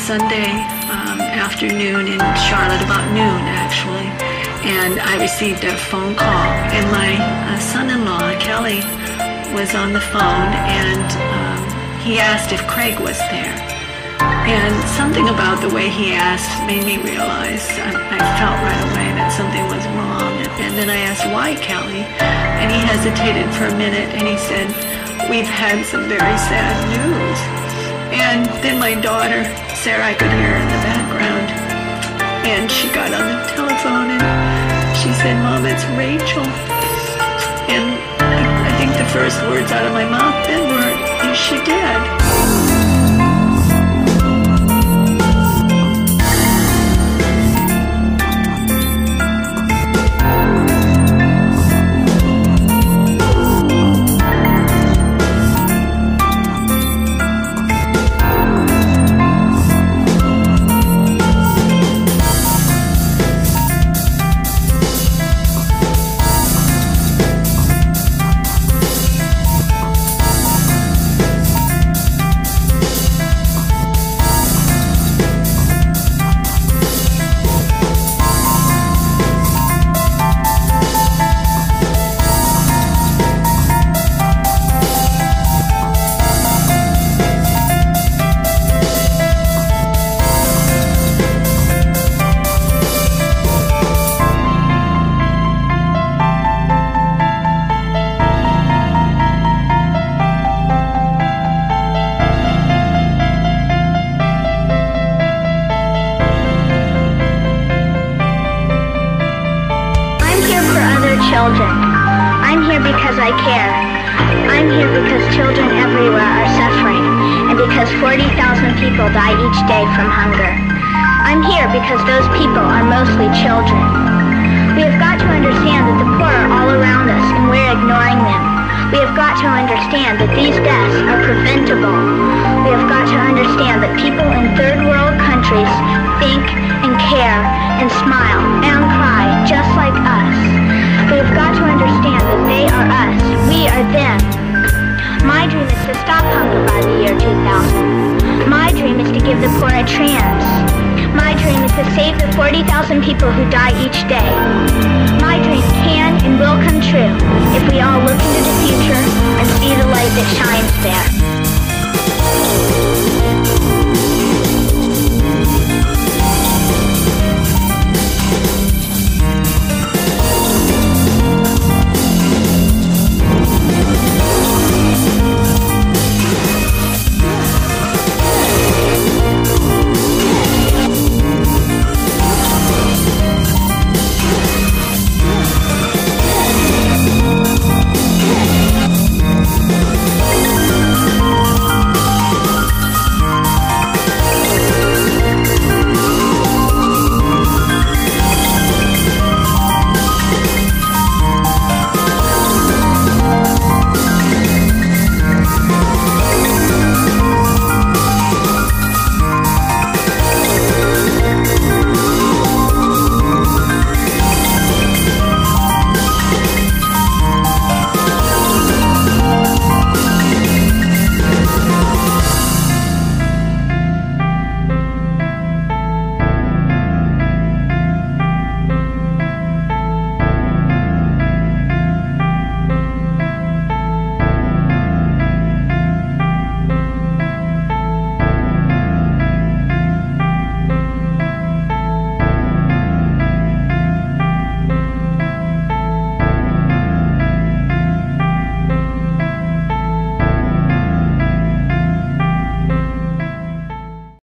Sunday afternoon in Charlotte, about noon actually, and I received a phone call, and my son-in-law, Kelly, was on the phone, and he asked if Craig was there. And something about the way he asked made me realize, I felt right away that something was wrong. And then I asked, why, Kelly? And he hesitated for a minute, and he said, we've had some very sad news. And then my daughter, Sarah, I could hear her in the background, and she got on the telephone, and she said, Mom, it's Rachel. And I think the first words out of my mouth then were, is she dead? Children. I'm here because I care. I'm here because children everywhere are suffering, and because 40,000 people die each day from hunger. I'm here because those people are mostly children. We have got to understand that the poor are all around us, and we're ignoring them. We have got to understand that these deaths are preventable. We have got to understand that people in third world countries think and care and smile and cry just like us. We have got to understand that they are us, we are them. My dream is to stop hunger by the year 2000. My dream is to give the poor a chance. My dream is to save the 40,000 people who die each day. My dream can and will come true if we all